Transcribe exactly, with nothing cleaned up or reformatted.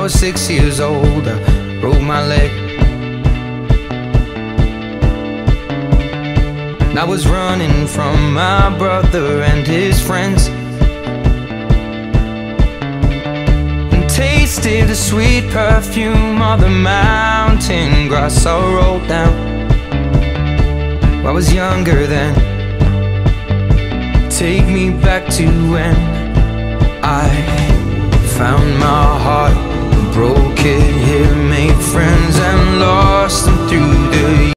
was six years old, I broke my leg. And I was running from my brother and his friends, and tasted the sweet perfume of the mountain grass I rolled down. I was younger then. Take me back to when I found my heart, broke it here, made friends and lost them through the